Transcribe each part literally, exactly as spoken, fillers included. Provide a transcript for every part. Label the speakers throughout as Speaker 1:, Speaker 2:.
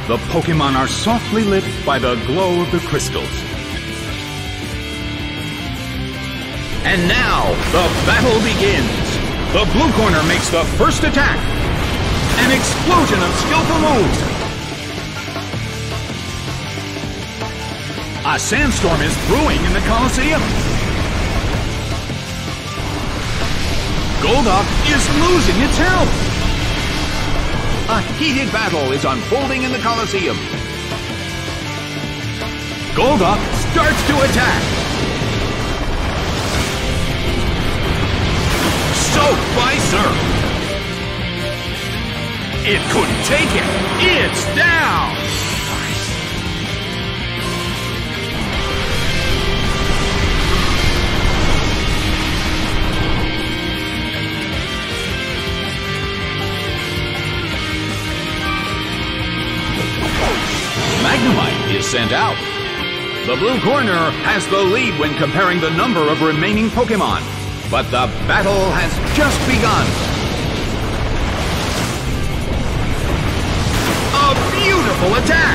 Speaker 1: The Pokémon are softly lit by the glow of the crystals. And now, the battle begins. The blue corner makes the first attack. An explosion of skillful moves. A sandstorm is brewing in the Colosseum. Golduck is losing its health. A heated battle is unfolding in the Colosseum. Golduck starts to attack. Soaked by surf. It couldn't take it. It's down. Magnemite is sent out. The blue corner has the lead when comparing the number of remaining Pokémon, but the battle has just begun. A beautiful attack!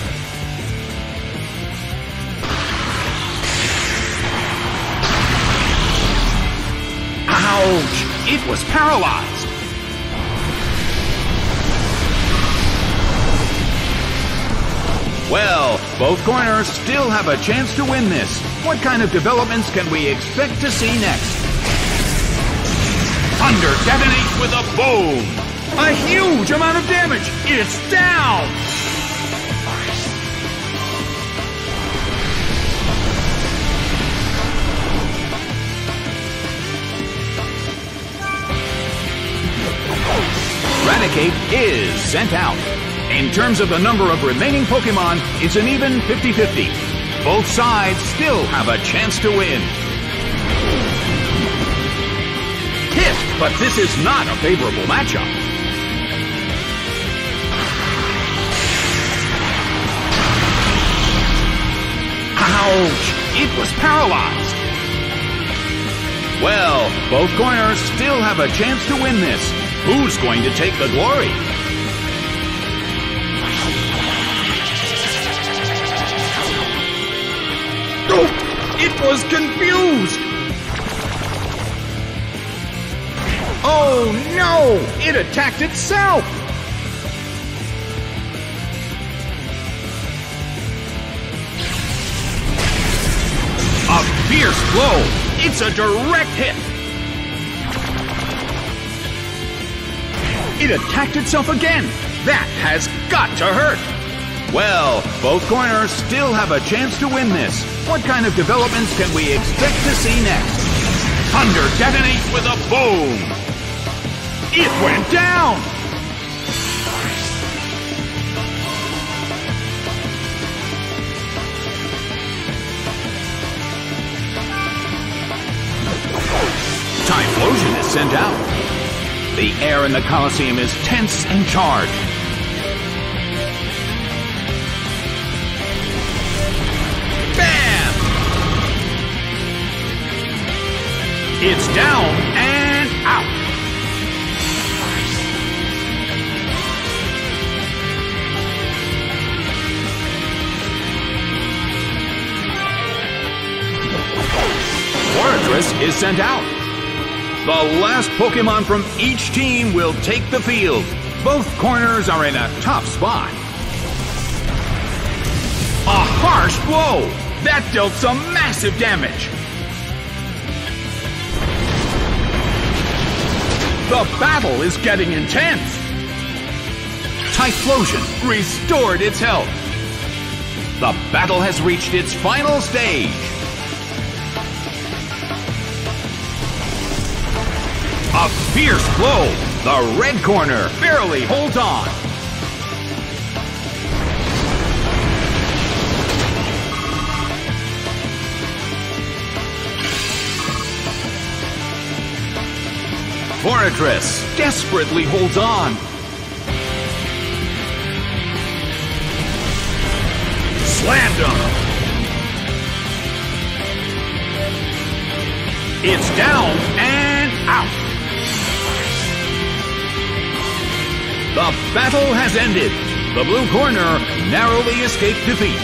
Speaker 1: Ouch! It was paralyzed. Well, both corners still have a chance to win this. What kind of developments can we expect to see next? Thunder detonates with a boom! A huge amount of damage! It's down! Raticate is sent out. In terms of the number of remaining Pokémon, it's an even fifty fifty. Both sides still have a chance to win. Hit, but this is not a favorable matchup. Ouch! It was paralyzed. Well, both corners still have a chance to win this. Who's going to take the glory? It was confused! Oh no! It attacked itself! A fierce blow! It's a direct hit! It attacked itself again! That has got to hurt! Well, both corners still have a chance to win this. What kind of developments can we expect to see next? Thunder detonates with a boom! It went down! Typhlosion is sent out. The air in the Colosseum is tense and charged. It's down and out. Fortress is sent out. The last Pokémon from each team will take the field. Both corners are in a tough spot. A harsh blow! That dealt some massive damage. The battle is getting intense. Typhlosion restored its health. The battle has reached its final stage. A fierce blow. The red corner barely holds on. Fortress desperately holds on. Slammed him. It's down and out. The battle has ended. The blue corner narrowly escaped defeat.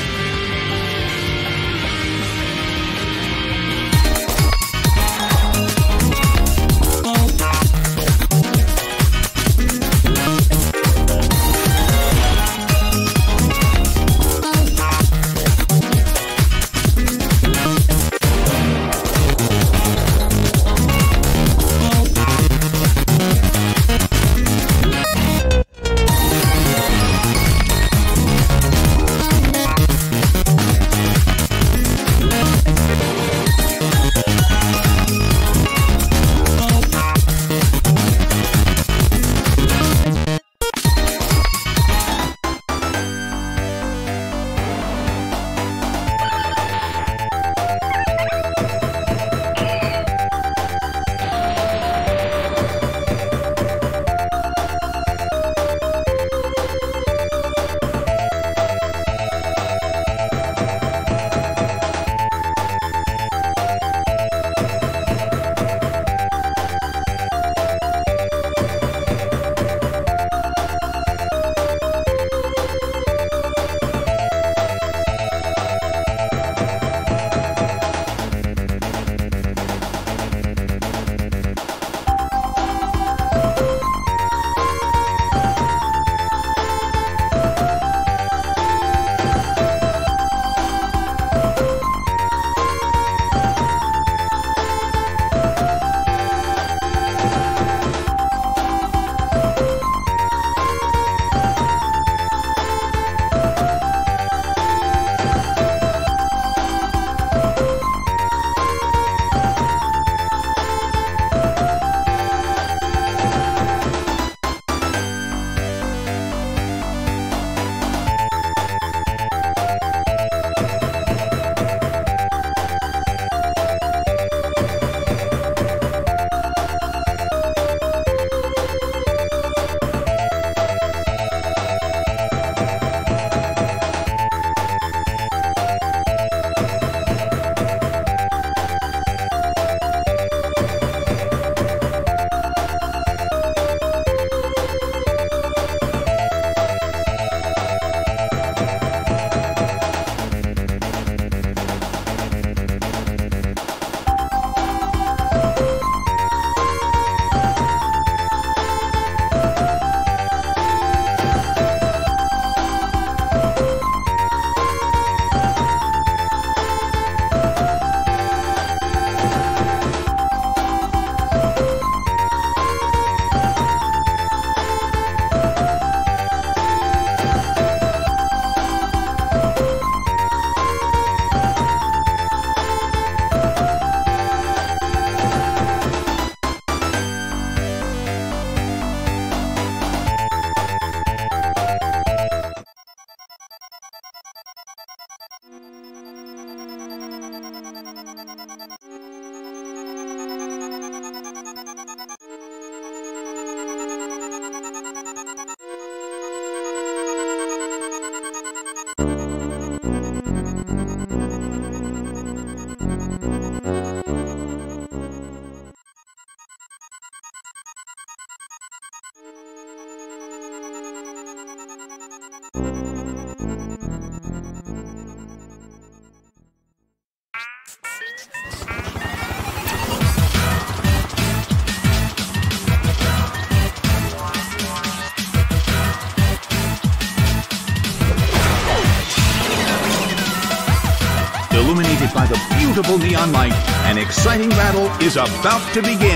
Speaker 1: Illuminated by the beautiful neon light, an exciting battle is about to begin.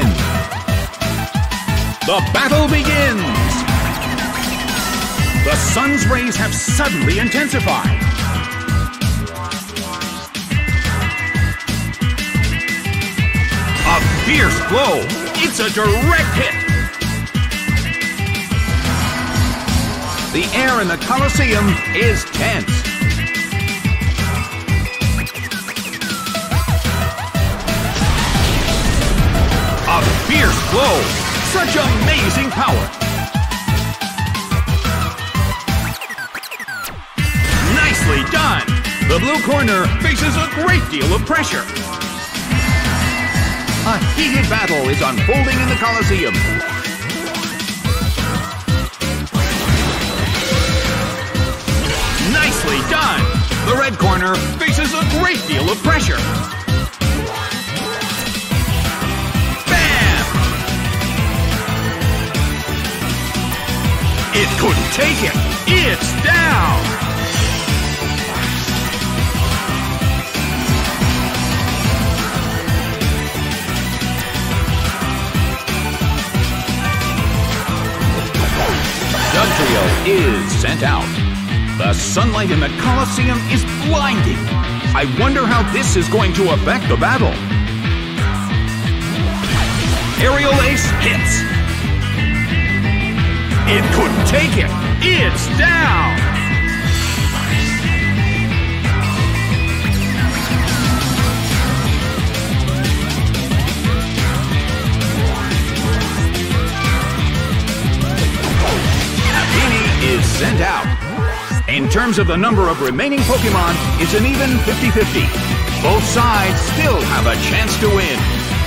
Speaker 1: The battle begins! The sun's rays have suddenly intensified. A fierce blow! It's a direct hit! The air in the Colosseum is tense. A fierce blow! Such amazing power! Nicely done! The blue corner faces a great deal of pressure. A heated battle is unfolding in the Colosseum. corner faces a great deal of pressure. Bam! It couldn't take it. It's down. Dugtrio is sent out. The sunlight in the Colosseum is blinding. I wonder how this is going to affect the battle. Aerial Ace hits. It couldn't take it. It's down. Is sent out. In terms of the number of remaining Pokemon, it's an even fifty fifty. Both sides still have a chance to win.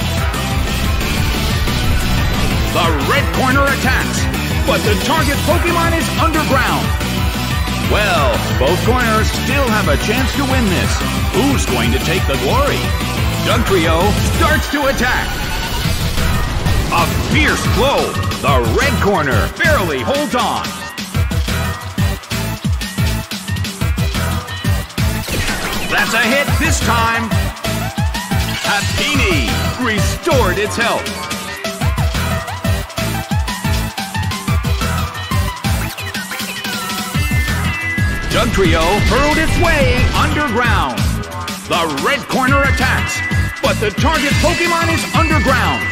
Speaker 1: The red corner attacks, but the target Pokemon is underground. Well, both corners still have a chance to win this. Who's going to take the glory? Dugtrio starts to attack. A fierce blow. The red corner barely holds on. That's a hit this time. Happiny restored its health. Dugtrio hurled its way underground. The red corner attacks, but the target Pokemon is underground.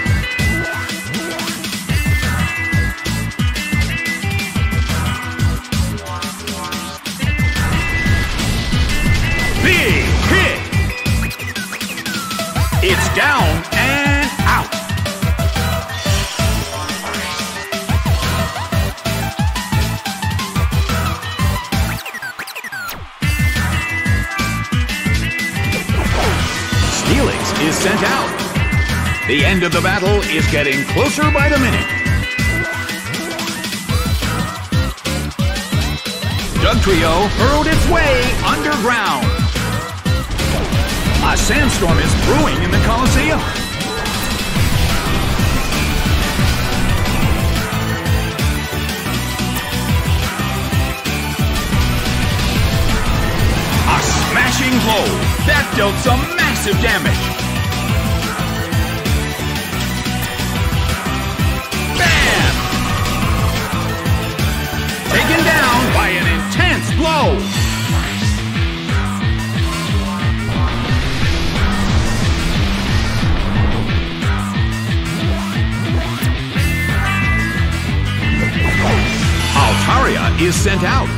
Speaker 1: Big hit! It's down and out. Steelix is sent out. The end of the battle is getting closer by the minute. Dugtrio hurled its way underground. A sandstorm is brewing in the Colosseum. A smashing blow that dealt some massive damage. Bam! Taken down by an intense blow. Altaria is sent out.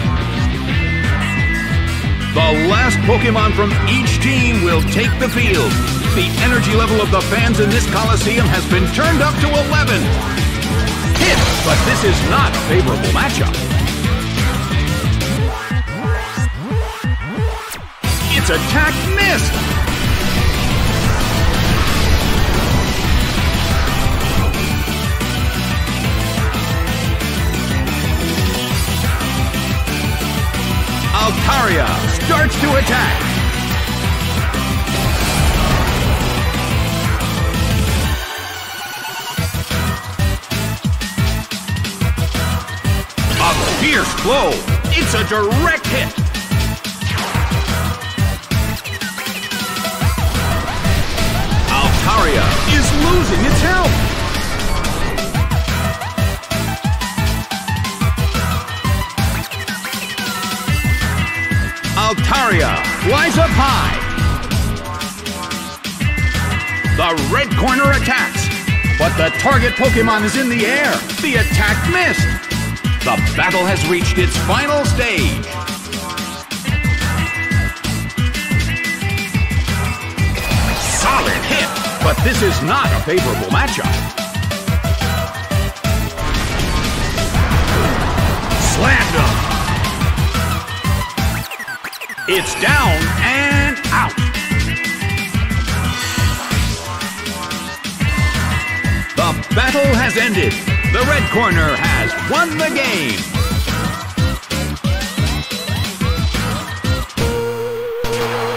Speaker 1: The last Pokemon from each team will take the field. The energy level of the fans in this Colosseum has been turned up to eleven. Hit, but this is not a favorable matchup. Its attack missed. Altaria starts to attack. A fierce blow. It's a direct hit. Altaria is losing its health. Altaria flies up high. The red corner attacks, but the target Pokemon is in the air. The attack missed. The battle has reached its final stage. Solid hit, but this is not a favorable matchup. Slammed him. It's down and out. The battle has ended. The red corner has won the game.